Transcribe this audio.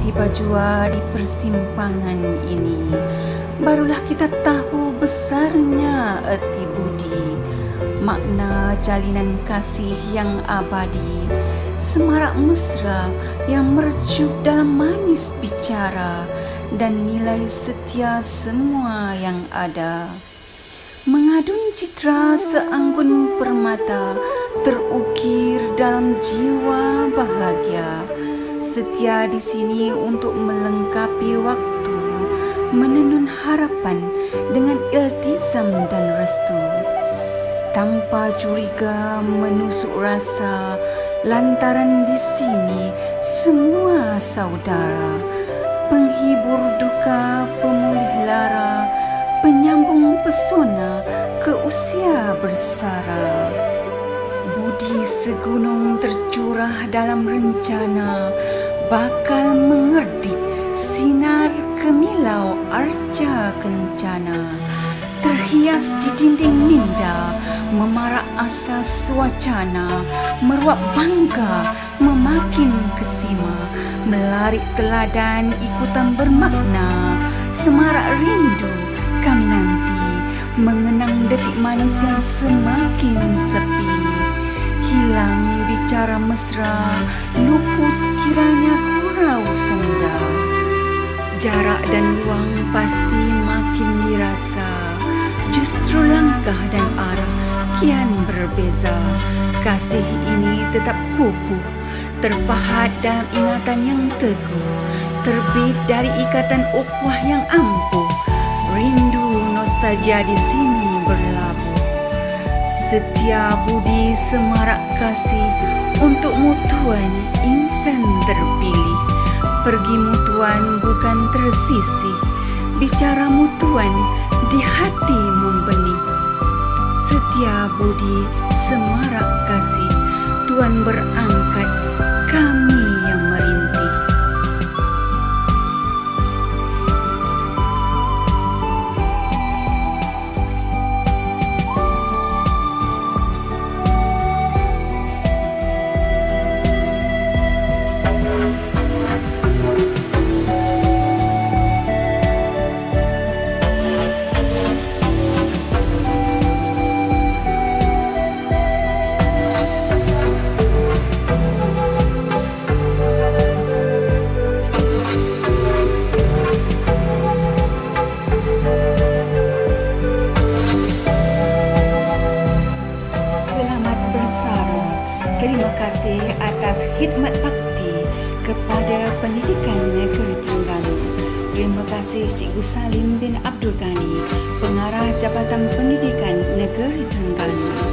tiba jua di persimpangan ini, barulah kita tahu besarnya erti budi, makna jalinan kasih yang abadi, semarak mesra yang mercup dalam manis bicara, dan nilai setia semua yang ada. Mengadun citra seanggun permata terukir dalam jiwa bahagia, setia di sini untuk melengkapi waktu, menenun harapan dengan iltizam dan restu. Tanpa curiga menusuk rasa, lantaran di sini semua saudara, penghibur duka, pemulih lara, penyambung pesona ke usia bersara. Budi segunung tercurah dalam rencana, bakal mengerdip sinar kemilau arca kencana. Terhias di dinding minda, memarak asa suacana, meruap bangga, memakin kesima, melarik teladan ikutan bermakna, semarak rindu kami nanti, mengenang detik manis yang semakin sepi. Hilang bicara mesra, lupus kiranya gurau senda. Jarak dan ruang pasti makin dirasa, justru langkah dan arah kian berbeza. Kasih ini tetap kukuh, terpahat dalam ingatan yang teguh, terbit dari ikatan ukhuwah yang ampuh. Rindu nostalgia di sini berlabuh. Setia budi semarak kasih untukmu Tuan insan terpilih. Pergimu Tuan bukan tersisih, bicaramu Tuan di hati membenih. Setia budi semarak kasih, Tuan berangkat, kami yang merintih. Terima kasih atas khidmat bakti kepada Pendidikan Negeri Terengganu. Terima kasih Cikgu Salim bin Abdul Ghani, Pengarah Jabatan Pendidikan Negeri Terengganu.